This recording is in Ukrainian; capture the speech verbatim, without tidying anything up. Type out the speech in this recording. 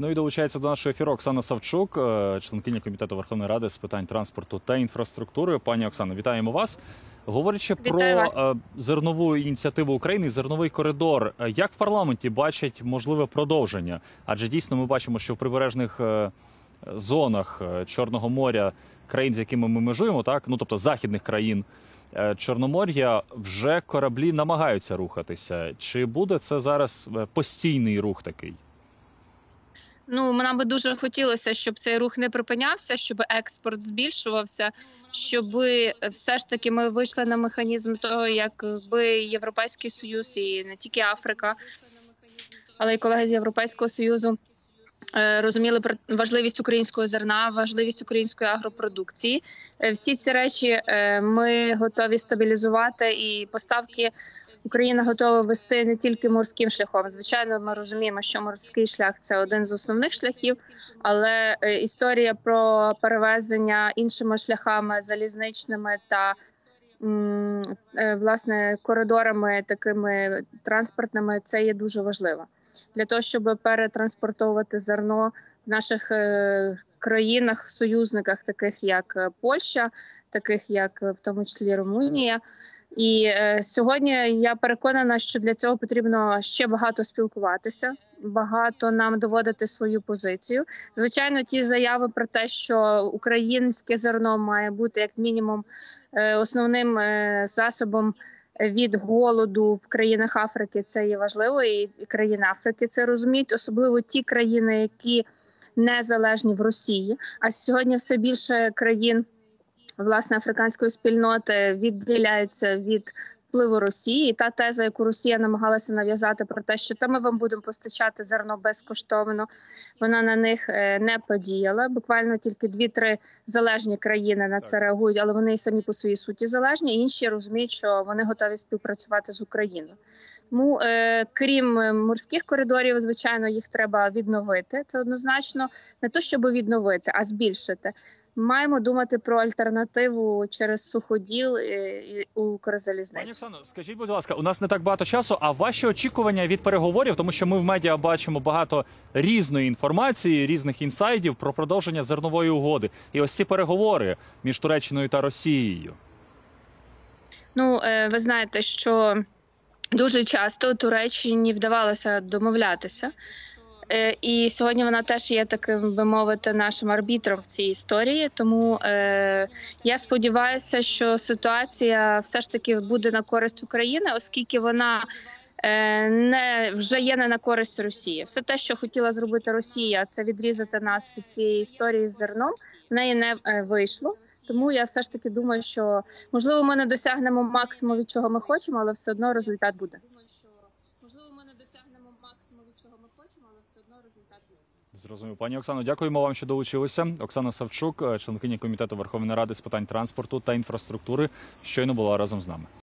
Ну і долучається до нашого ефіру Оксана Савчук, членкиня Комітету Верховної Ради з питань транспорту та інфраструктури. Пані Оксано, вітаємо вас. Говорячи Вітаю про вас. зернову ініціативу України, зерновий коридор, як в парламенті бачать можливе продовження? Адже дійсно ми бачимо, що в прибережних зонах Чорного моря, країн, з якими ми межуємо, так, ну тобто західних країн Чорномор'я, вже кораблі намагаються рухатися. Чи буде це зараз постійний рух такий? Ну, нам би дуже хотілося, щоб цей рух не припинявся, щоб експорт збільшувався, щоб все ж таки ми вийшли на механізм того, якби Європейський Союз і не тільки Африка, але й колеги з Європейського Союзу розуміли про важливість українського зерна, важливість української агропродукції. Всі ці речі ми готові стабілізувати, і поставки Україна готова вести не тільки морським шляхом. Звичайно, ми розуміємо, що морський шлях – це один з основних шляхів, але історія про перевезення іншими шляхами, залізничними та власне коридорами такими транспортними – це є дуже важливо. Для того, щоб перетранспортовувати зерно в наших країнах, союзниках, таких як Польща, таких як в тому числі Румунія. І е, сьогодні я переконана, що для цього потрібно ще багато спілкуватися, багато нам доводити свою позицію. Звичайно, ті заяви про те, що українське зерно має бути як мінімум е, основним е, засобом від голоду в країнах Африки, це є важливо, і, і країни Африки це розуміють, особливо ті країни, які незалежні в Росії. А сьогодні все більше країн власне африканської спільноти відділяється від впливу Росії. І та теза, яку Росія намагалася нав'язати про те, що та ми вам будемо постачати зерно безкоштовно, вона на них не подіяла. Буквально тільки дві-три залежні країни на це реагують, але вони і самі по своїй суті залежні. Інші розуміють, що вони готові співпрацювати з Україною. Тому, е, крім морських коридорів, звичайно, їх треба відновити. Це однозначно не то, щоб відновити, а збільшити. Маємо думати про альтернативу через суходіл і Укрзалізницю. Пані Оксано, скажіть, будь ласка, у нас не так багато часу, а ваші очікування від переговорів, тому що ми в медіа бачимо багато різної інформації, різних інсайдів про продовження зернової угоди. І ось ці переговори між Туреччиною та Росією. Ну, ви знаєте, що дуже часто Туреччині вдавалося домовлятися. І сьогодні вона теж є таким, би мовити, нашим арбітром в цій історії. Тому е, я сподіваюся, що ситуація все ж таки буде на користь України, оскільки вона е, не вже є не на користь Росії. Все те, що хотіла зробити Росія, це відрізати нас від цієї історії з зерном, в неї не е, вийшло. Тому я все ж таки думаю, що можливо ми не досягнемо максимуму, від чого ми хочемо, але все одно результат буде. Зрозумів. Пані Оксано, дякуємо вам, що долучилися. Оксана Савчук, членкиня Комітету Верховної Ради з питань транспорту та інфраструктури, щойно була разом з нами.